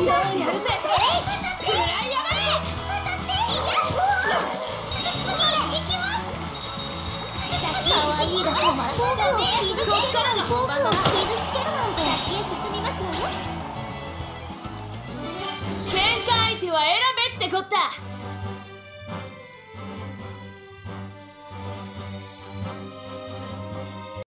ってやるぜ。食らいやがれ。 可愛いが止まらない。僕を傷つけるなんて。先へ進みますわよ。 喧嘩相手は選べってこった。